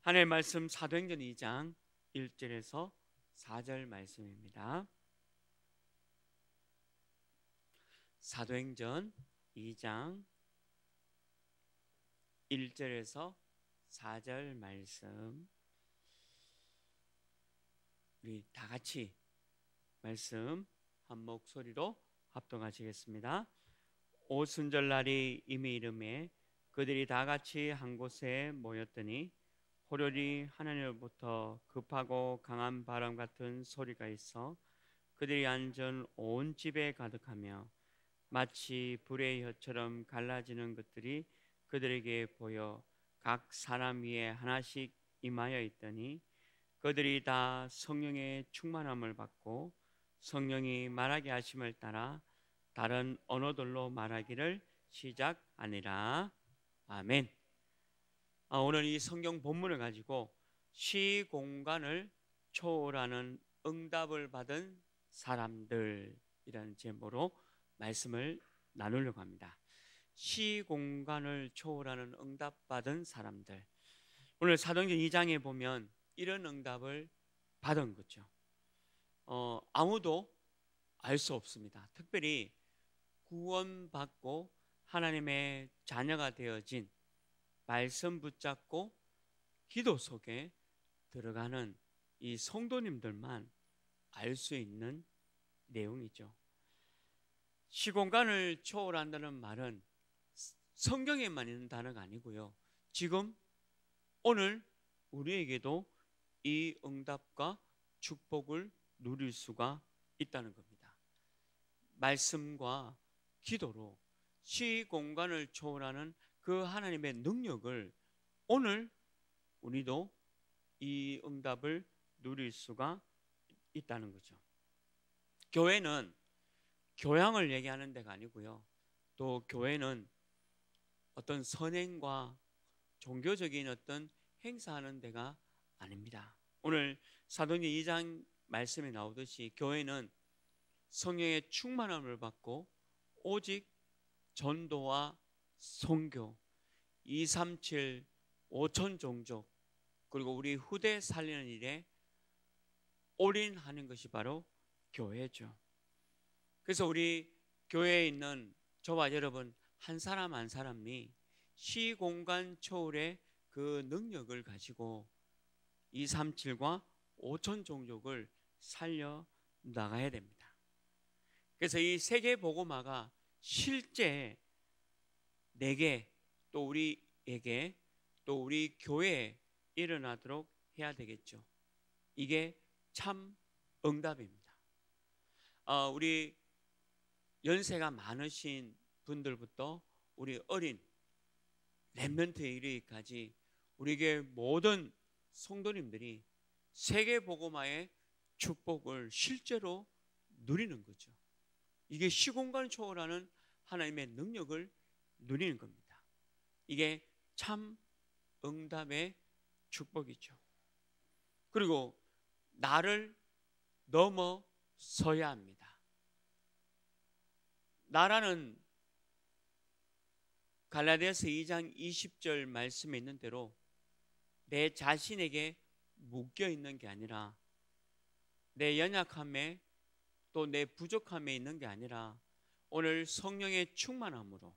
하나님의 말씀 사도행전 2장 1절에서 4절 말씀입니다. 사도행전 2장 1절에서 4절 말씀, 우리 다 같이 말씀 한 목소리로 합독하시겠습니다. 오순절날이 이미 이름에 그들이 다 같이 한 곳에 모였더니 호련히 하늘로부터 급하고 강한 바람 같은 소리가 있어 그들이 앉은 온 집에 가득하며 마치 불의 혀처럼 갈라지는 것들이 그들에게 보여 각 사람 위에 하나씩 임하여 있더니 그들이 다 성령의 충만함을 받고 성령이 말하게 하심을 따라 다른 언어들로 말하기를 시작하니라. 아멘. 오늘 이 성경 본문을 가지고 시공간을 초월하는 응답을 받은 사람들이라는 제목으로 말씀을 나누려고 합니다. 시공간을 초월하는 응답받은 사람들. 오늘 사도행전 2장에 보면 이런 응답을 받은 거죠. 아무도 알 수 없습니다. 특별히 구원받고 하나님의 자녀가 되어진, 말씀 붙잡고 기도 속에 들어가는 이 성도님들만 알 수 있는 내용이죠. 시공간을 초월한다는 말은 성경에만 있는 단어가 아니고요, 지금 오늘 우리에게도 이 응답과 축복을 누릴 수가 있다는 겁니다. 말씀과 기도로 시공간을 초월하는 그 하나님의 능력을 오늘 우리도 이 응답을 누릴 수가 있다는 거죠. 교회는 교양을 얘기하는 데가 아니고요, 또 교회는 어떤 선행과 종교적인 어떤 행사하는 데가 아닙니다. 오늘 사도행전 2장 말씀에 나오듯이 교회는 성령의 충만함을 받고 오직 전도와 선교, 237 5천 종족, 그리고 우리 후대 살리는 일에 올인하는 것이 바로 교회죠. 그래서 우리 교회에 있는 저와 여러분 한 사람 한 사람이 시공간 초월의 그 능력을 가지고 237과 5천 종족을 살려 나가야 됩니다. 그래서 이 세계 복음화가 실제 내게, 또 우리에게, 또 우리 교회에 일어나도록 해야 되겠죠. 이게 참 응답입니다. 우리 연세가 많으신 분들부터 우리 어린 렘넌트에 이르기까지 우리 교회 모든 성도님들이 세계 복음화의 축복을 실제로 누리는 거죠. 이게 시공간을 초월하는 하나님의 능력을 누리는 겁니다. 이게 참 응답의 축복이죠. 그리고 나를 넘어서야 합니다. 나라는 갈라디아서 2장 20절 말씀에 있는 대로 내 자신에게 묶여 있는 게 아니라, 내 연약함에 또 내 부족함에 있는 게 아니라 오늘 성령의 충만함으로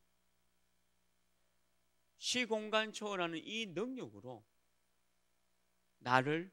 시공간 초월하는 이 능력으로 나를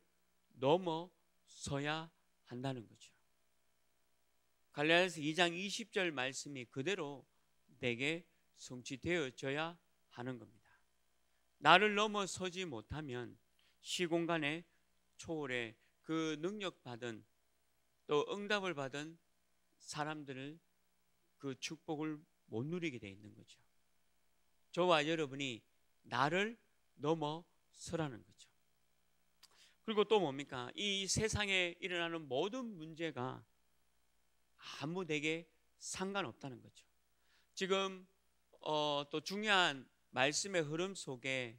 넘어서야 한다는 거죠. 갈라디아서 2장 20절 말씀이 그대로 내게 성취되어져야 하는 겁니다. 나를 넘어서지 못하면 시공간의 초월에 그 능력받은, 또 응답을 받은 사람들을 그 축복을 못 누리게 돼 있는 거죠. 저와 여러분이 나를 넘어서라는 거죠. 그리고 또 뭡니까? 이 세상에 일어나는 모든 문제가 아무 내게 상관없다는 거죠. 지금 또 중요한 말씀의 흐름 속에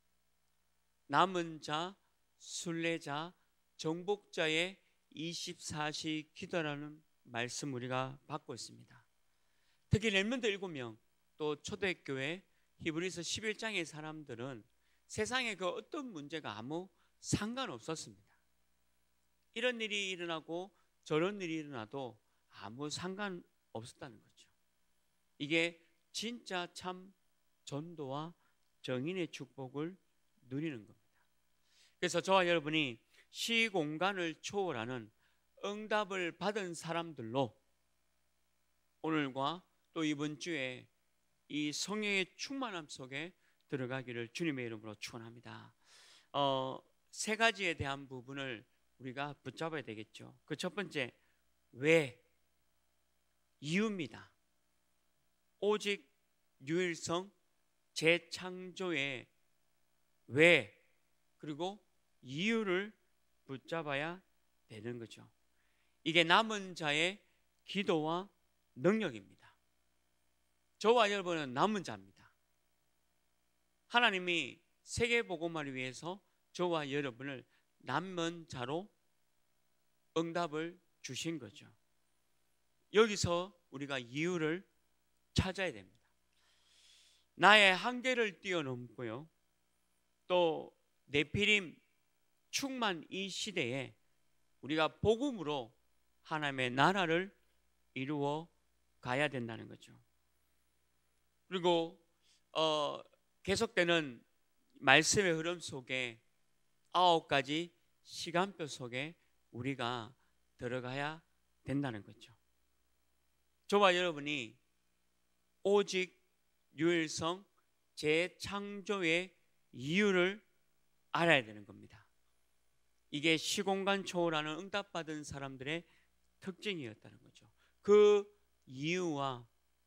남은 자, 순례자, 정복자의 24시 기도라는 말씀 우리가 받고 있습니다. 특히 렘넌트 7명, 또 초대교회 히브리서 11장의 사람들은 세상에 그 어떤 문제가 아무 상관없었습니다. 이런 일이 일어나고 저런 일이 일어나도 아무 상관없었다는 거죠. 이게 진짜 참 전도와 정인의 축복을 누리는 겁니다. 그래서 저와 여러분이 시공간을 초월하는 응답을 받은 사람들로 오늘과 또 이번 주에 이 성령의 충만함 속에 들어가기를 주님의 이름으로 축원합니다. 세 가지에 대한 부분을 우리가 붙잡아야 되겠죠. 그 첫 번째, 왜? 이유입니다. 오직 유일성 재창조의 왜 그리고 이유를 붙잡아야 되는 거죠. 이게 남은 자의 기도와 능력입니다. 저와 여러분은 남은 자입니다. 하나님이 세계복음화를 위해서 저와 여러분을 남은 자로 응답을 주신 거죠. 여기서 우리가 이유를 찾아야 됩니다. 나의 한계를 뛰어넘고요, 또 네피림 충만 이 시대에 우리가 복음으로 하나님의 나라를 이루어 가야 된다는 거죠. 그리고 계속되는 말씀의 흐름 속에 9가지 시간표 속에 우리가 들어가야 된다는 거죠. 저와 여러분이 오직 유일성 재창조의 이유를 알아야 되는 겁니다. 이게 시공간 초월하는 응답받은 사람들의 특징이었다는 거죠. 그 이유와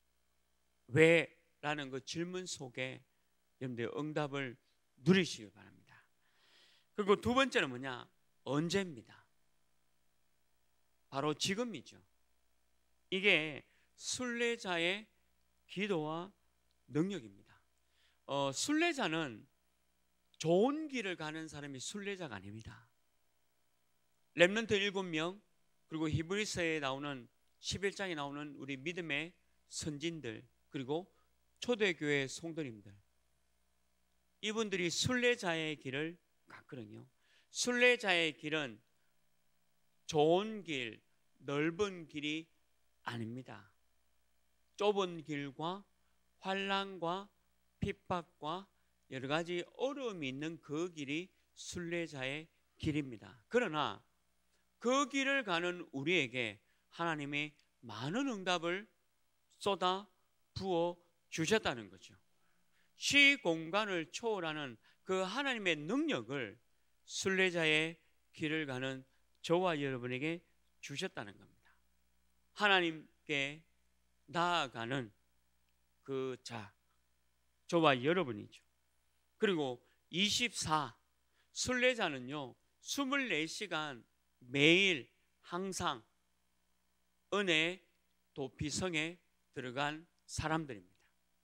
왜라는 그 질문 속에 여러분들 응답을 누리시길 바랍니다. 그리고 두 번째는 뭐냐? 언제입니다. 바로 지금이죠. 이게 순례자의 기도와 능력입니다. 순례자는 좋은 길을 가는 사람이 순례자가 아닙니다. 렘넌트 7명, 그리고 히브리서에 나오는 11장에 나오는 우리 믿음의 선진들, 그리고 초대교회 성도님들, 이분들이 순례자의 길을 갔거든요. 순례자의 길은 좋은 길, 넓은 길이 아닙니다. 좁은 길과 환난과 핍박과 여러 가지 어려움이 있는 그 길이 순례자의 길입니다. 그러나 그 길을 가는 우리에게 하나님이 많은 응답을 쏟아 부어 주셨다는 거죠. 시공간을 초월하는 그 하나님의 능력을 순례자의 길을 가는 저와 여러분에게 주셨다는 겁니다. 하나님께 나아가는 그 자, 저와 여러분이죠. 그리고 24, 순례자는요 24시간 매일 항상 은혜 도피성에 들어간 사람들입니다.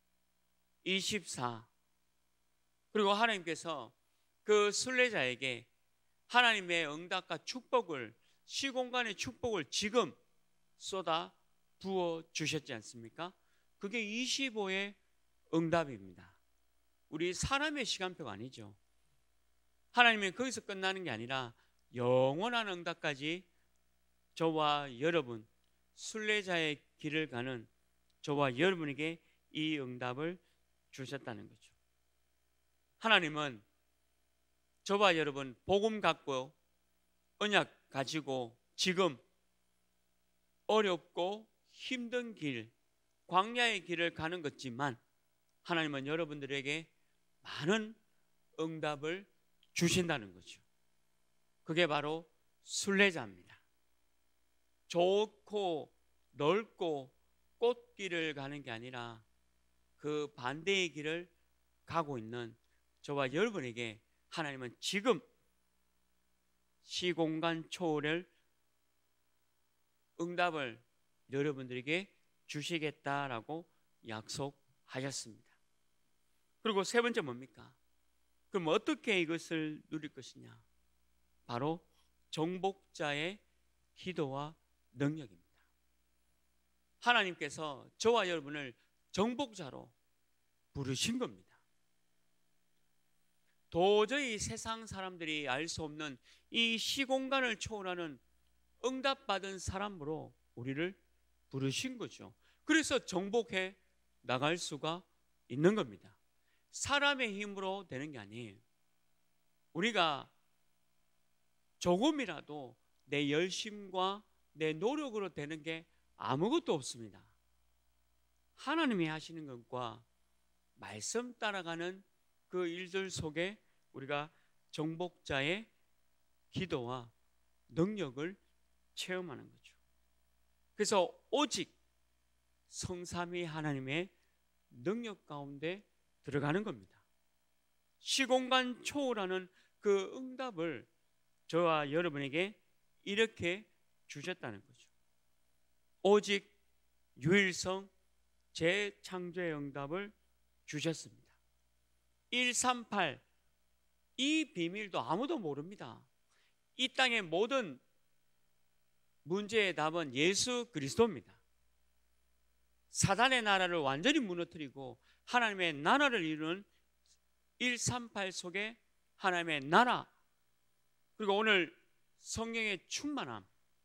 24, 그리고 하나님께서 그 순례자에게 하나님의 응답과 축복을, 시공간의 축복을 지금 쏟아 부어 주셨지 않습니까? 그게 25의 응답입니다. 우리 사람의 시간표가 아니죠. 하나님은 거기서 끝나는 게 아니라 영원한 응답까지 저와 여러분, 순례자의 길을 가는 저와 여러분에게 이 응답을 주셨다는 거죠. 하나님은 저와 여러분 복음 갖고 언약 가지고 지금 어렵고 힘든 길, 광야의 길을 가는 것지만 하나님은 여러분들에게 많은 응답을 주신다는 거죠. 그게 바로 순례자입니다. 좋고 넓고 꽃길을 가는 게 아니라 그 반대의 길을 가고 있는 저와 여러분에게 하나님은 지금 시공간 초월을 응답을 여러분들에게 주시겠다라고 약속하셨습니다. 그리고 세 번째 뭡니까? 그럼 어떻게 이것을 누릴 것이냐? 바로 정복자의 기도와 능력입니다. 하나님께서 저와 여러분을 정복자로 부르신 겁니다. 도저히 세상 사람들이 알 수 없는 이 시공간을 초월하는 응답받은 사람으로 우리를 부르신 거죠. 그래서 정복해 나갈 수가 있는 겁니다. 사람의 힘으로 되는 게 아니에요. 우리가 조금이라도 내 열심과 내 노력으로 되는 게 아무것도 없습니다. 하나님이 하시는 것과 말씀 따라가는 그 일들 속에 우리가 정복자의 기도와 능력을 체험하는 거죠. 그래서 오직 성삼위 하나님의 능력 가운데 들어가는 겁니다. 시공간 초월하는 그 응답을 저와 여러분에게 이렇게 주셨다는 거죠. 오직 유일성 재창조의 응답을 주셨습니다. 138, 이 비밀도 아무도 모릅니다. 이 땅의 모든 문제의 답은 예수 그리스도입니다. 사단의 나라를 완전히 무너뜨리고 하나님의 나라를 이루는 138 속에 하나님의 나라, 그리고 오늘 성령의 충만함,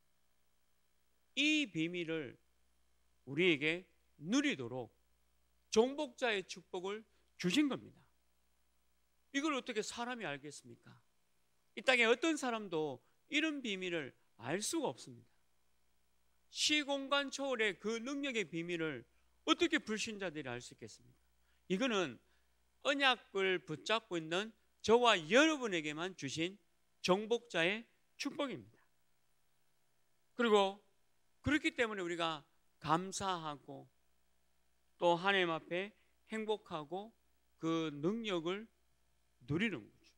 이 비밀을 우리에게 누리도록 정복자의 축복을 주신 겁니다. 이걸 어떻게 사람이 알겠습니까? 이 땅에 어떤 사람도 이런 비밀을 알 수가 없습니다. 시공간 초월의 그 능력의 비밀을 어떻게 불신자들이 알 수 있겠습니까? 이거는 언약을 붙잡고 있는 저와 여러분에게만 주신 정복자의 축복입니다. 그리고 그렇기 때문에 우리가 감사하고 또 하나님 앞에 행복하고 그 능력을 누리는 거죠.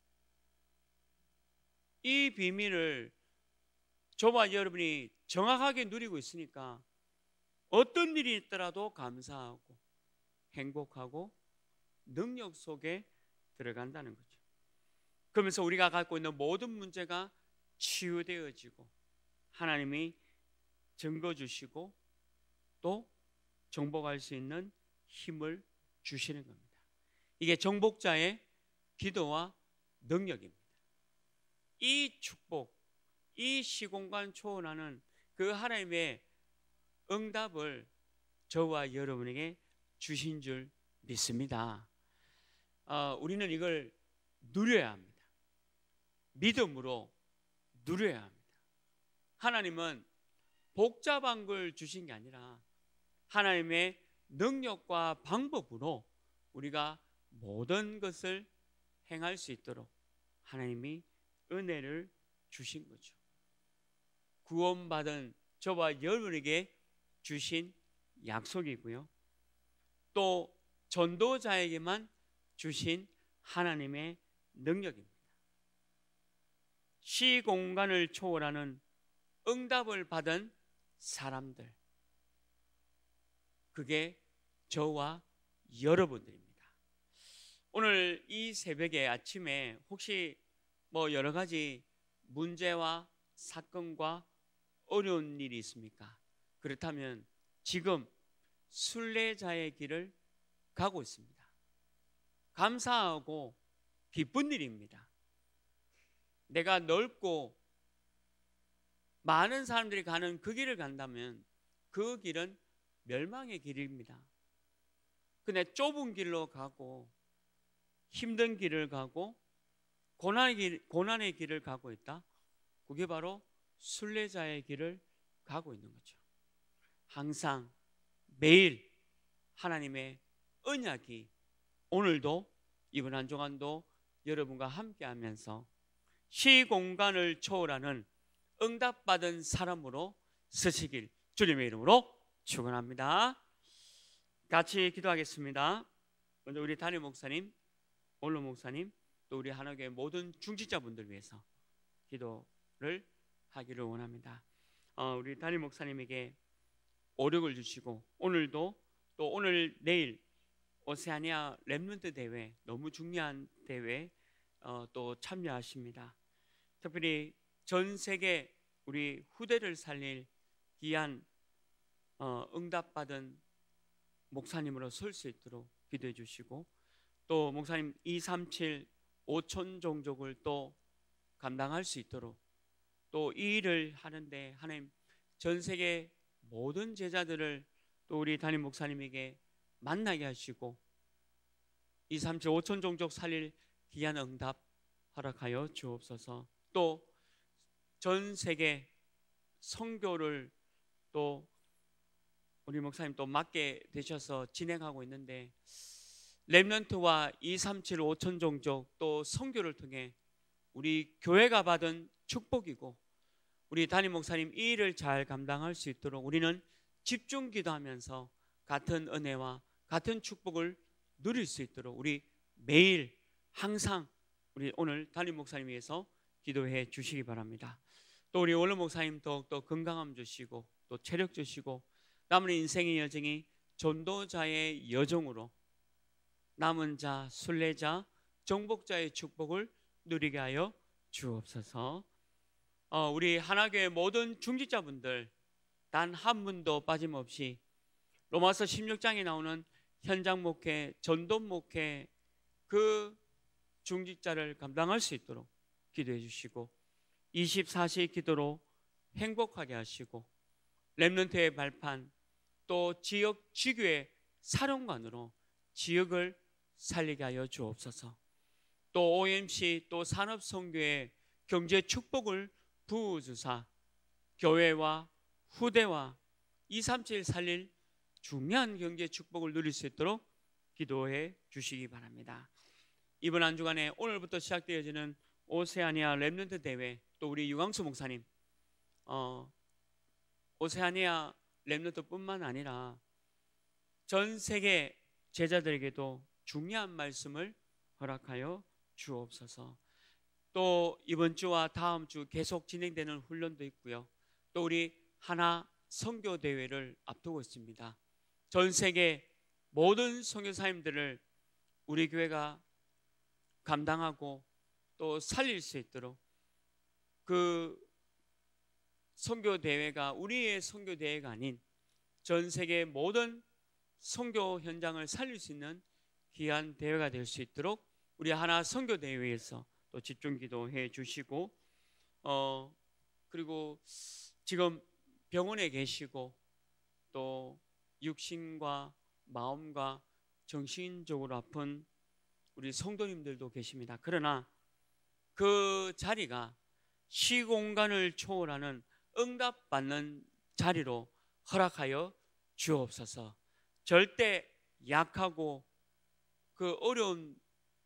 이 비밀을 저와 여러분이 정확하게 누리고 있으니까 어떤 일이 있더라도 감사하고 행복하고 능력 속에 들어간다는 거죠. 그러면서 우리가 갖고 있는 모든 문제가 치유되어지고 하나님이 증거 주시고 또 정복할 수 있는 힘을 주시는 겁니다. 이게 정복자의 기도와 능력입니다. 이 축복, 이 시공간 초월하는 그 하나님의 응답을 저와 여러분에게 주신 줄 믿습니다. 우리는 이걸 누려야 합니다. 믿음으로 누려야 합니다. 하나님은 복잡한 걸 주신 게 아니라 하나님의 능력과 방법으로 우리가 모든 것을 행할 수 있도록 하나님이 은혜를 주신 거죠. 구원받은 저와 여러분에게 주신 약속이고요. 또 전도자에게만 주신 하나님의 능력입니다. 시공간을 초월하는 응답을 받은 사람들, 그게 저와 여러분들입니다. 오늘 이 새벽에 아침에 혹시 여러 가지 문제와 사건과 어려운 일이 있습니까? 그렇다면 지금 순례자의 길을 가고 있습니다. 감사하고 기쁜 일입니다. 내가 넓고 많은 사람들이 가는 그 길을 간다면 그 길은 멸망의 길입니다. 근데 좁은 길로 가고 힘든 길을 가고 고난의 길을 가고 있다. 그게 바로 순례자의 길을 가고 있는 거죠. 항상 매일 하나님의 언약이 오늘도 이번 한 주간도 여러분과 함께하면서 시공간을 초월하는 응답받은 사람으로 서시길 주님의 이름으로 축원합니다. 같이 기도하겠습니다. 먼저 우리 담임 목사님, 원로 목사님, 또 우리 하나교회 모든 중직자분들 위해서 기도를 하기를 원합니다. 우리 담임 목사님에게 오력을 주시고 오늘도 또 오늘 내일 오세아니아 렘넌트 대회, 너무 중요한 대회 또 참여하십니다. 특별히 전 세계 우리 후대를 살릴 귀한 응답받은 목사님으로 설 수 있도록 기도해 주시고 또 목사님 237 5천 종족을 또 감당할 수 있도록 또 이 일을 하는데 하나님 전 세계 모든 제자들을 또 우리 담임 목사님에게 만나게 하시고 237 5천 종족 살릴 귀한 응답 허락하여 주옵소서. 또 전 세계 선교를 또 우리 목사님 또 맡게 되셔서 진행하고 있는데 렘넌트와 237 5천 종족 또 선교를 통해 우리 교회가 받은 축복이고 우리 담임 목사님 이 일을 잘 감당할 수 있도록 우리는 집중 기도하면서 같은 은혜와 같은 축복을 누릴 수 있도록 우리 매일 항상 우리 오늘 담임 목사님 위해서 기도해 주시기 바랍니다. 또 우리 원로 목사님 더욱더 건강함 주시고 또 체력 주시고 남은 인생의 여정이 전도자의 여정으로 남은 자, 순례자, 정복자의 축복을 누리게 하여 주옵소서. 우리 하나교회 모든 중직자분들 단 한 분도 빠짐없이 로마서 16장에 나오는 현장 목회, 전도 목회 그 중직자를 감당할 수 있도록 기도해 주시고 24시 기도로 행복하게 하시고 렘넌트의 발판 또 지역 지교의 사령관으로 지역을 살리게 하여 주옵소서. 또 OMC 또 산업선교의 경제 축복을 부어주사 교회와 후대와 237 살릴 중요한 경제 축복을 누릴 수 있도록 기도해 주시기 바랍니다. 이번 한 주간에 오늘부터 시작되어지는 오세아니아 렘넌트 대회 또 우리 유광수 목사님 오세아니아 렘넌트뿐만 아니라 전 세계 제자들에게도 중요한 말씀을 허락하여 주옵소서. 또 이번 주와 다음 주 계속 진행되는 훈련도 있고요. 또 우리 하나 선교 대회를 앞두고 있습니다. 전 세계 모든 선교사님들을 우리 교회가 감당하고 또 살릴 수 있도록 그 선교 대회가 우리의 선교 대회가 아닌 전 세계 모든 선교 현장을 살릴 수 있는 귀한 대회가 될 수 있도록 우리 하나 선교 대회에서 또 집중 기도해 주시고 그리고 지금 병원에 계시고 또 육신과 마음과 정신적으로 아픈 우리 성도님들도 계십니다. 그러나 그 자리가 시공간을 초월하는 응답받는 자리로 허락하여 주옵소서. 절대 약하고 그 어려운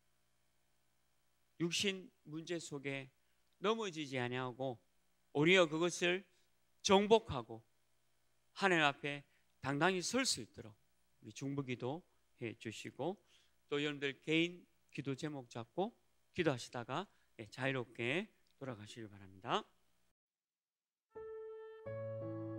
육신 문제 속에 넘어지지 아니하고 오히려 그것을 정복하고 하나님 앞에 당당히 설 수 있도록 우리 중보기도 해 주시고 또 여러분들 개인 기도 제목 잡고 기도하시다가 자유롭게 돌아가시길 바랍니다.